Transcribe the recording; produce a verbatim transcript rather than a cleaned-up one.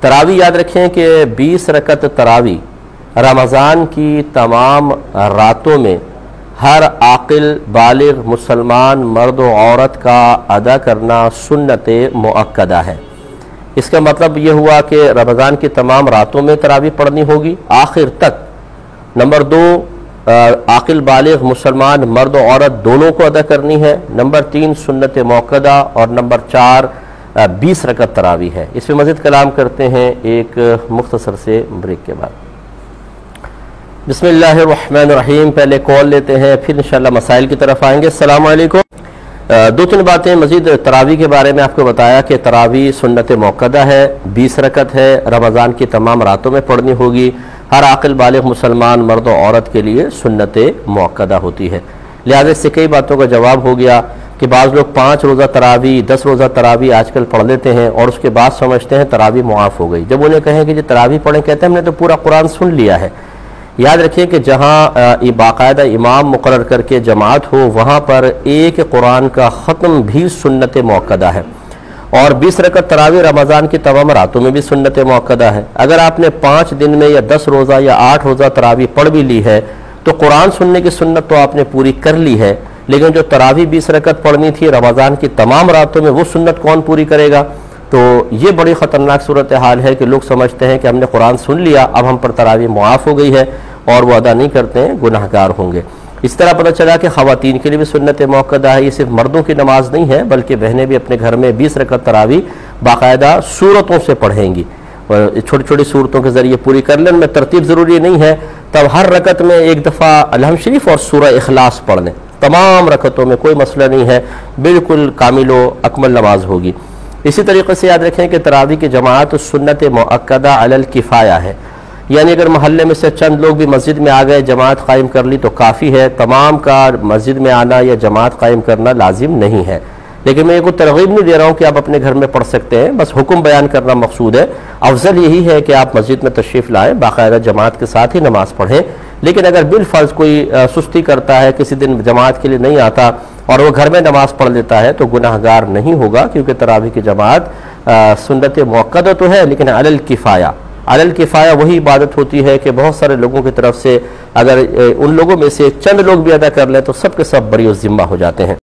तरावी याद रखें कि बीस रकत तरावी रमज़ान की तमाम रातों में हर आकिल बालिग मुसलमान मर्द व औरत का अदा करना सुन्नत मुअक्कदा है। इसका मतलब ये हुआ कि रमज़ान की तमाम रातों में तरावी पढ़नी होगी आखिर तक। नंबर दो, आकिल बालिग मुसलमान मर्द व औरत दोनों को अदा करनी है। नंबर तीन, सुन्नत मुअक्कदा। और नंबर चार, बीस रकत तरावी है। इस पर मज़ीद कलाम करते हैं एक मुख्तसर से ब्रेक के बाद। बिस्मिल्लाहिर्रहमानिर्रहीम। पहले कॉल लेते हैं, फिर इंशाअल्लाह मसाइल की तरफ आएंगे। अस्सलाम वालेकुम। दो तीन बातें मज़ीद तरावी के बारे में आपको बताया कि तरावी सुन्नत मुअक्कदा है, बीस रकत है, रमज़ान की तमाम रातों में पढ़नी होगी, हर आकिल बालिग मुसलमान मर्द और औरत के लिए सुन्नत मुअक्कदा होती है। लिहाजा इससे कई बातों का जवाब हो गया कि बाज़ लोग पाँच रोज़ा तरावी दस रोज़ा तरावी आजकल पढ़ लेते हैं और उसके बाद समझते हैं तरावी मुआफ़ हो गई। जब उन्हें कहें कि जो तरावी पढ़ें, कहते हैं हमने तो पूरा कुरान सुन लिया है। याद रखिए कि जहाँ बाकायदा इमाम मुकर्रर करके जमात हो वहाँ पर एक कुरान का ख़त्म भी सुन्नत मुअक्कदा है। और बीस रकत तरावी रमज़ान की तमाम रातों में भी सुन्नत मुअक्कदा है। अगर आपने पाँच दिन में या दस रोज़ा या आठ रोज़ा तरावी पढ़ भी ली है तो कुरान सुनने की सुन्नत तो आपने पूरी कर ली है, लेकिन जो तरावी बीस रकत पढ़नी थी रमज़ान की तमाम रातों में, वो सुन्नत कौन पूरी करेगा? तो ये बड़ी ख़तरनाक सूरत हाल है कि लोग समझते हैं कि हमने कुरान सुन लिया, अब हम पर तरावी मुआफ़ हो गई है और वो अदा नहीं करते हैं, गुनाहगार होंगे। इस तरह पता चला कि ख़वातीन के लिए भी सुन्नत मुअक्कदा है। ये सिर्फ मर्दों की नमाज नहीं है बल्कि बहनें भी अपने घर में बीस रकत तरावी बाकायदा सूरतों से पढ़ेंगी और छोटी छोटी सूरतों के ज़रिए पूरी कर लें। उनमें तरतीब ज़रूरी नहीं है, तब हर रकत में एक दफ़ा अलहम शरीफ और सूरह इखलास पढ़ लें। तमाम रकतों में कोई मसला नहीं है, बिल्कुल कामिलो अकमल नमाज होगी। इसी तरीके से याद रखें कि तरावी की जमात सुन्नत मुअक्कदा अलल किफ़ाया है, यानी अगर महल्ले में से चंद लोग भी मस्जिद में आ गए, जमात कायम कर ली तो काफ़ी है। तमाम का मस्जिद में आना या जमात कायम करना लाजिम नहीं है। लेकिन मैं ये कोई तरगीब नहीं दे रहा हूँ कि आप अपने घर में पढ़ सकते हैं, बस हुक्म बयान करना मकसूद है। अफजल यही है कि आप मस्जिद में तशरीफ़ लाएँ, बाकायदा जमात के साथ ही नमाज पढ़ें। लेकिन अगर बिलफर्ज कोई सुस्ती करता है, किसी दिन जमात के लिए नहीं आता और वो घर में नमाज पढ़ लेता है तो गुनाहगार नहीं होगा, क्योंकि तरावी की जमात सुन्नत मुअक्कदा तो है लेकिन अलल किफ़ाया। अलल किफ़ाया वही इबादत होती है कि बहुत सारे लोगों की तरफ से अगर उन लोगों में से चंद लोग भी अदा कर लें तो सब के सब बरी ज़िम्मा हो जाते हैं।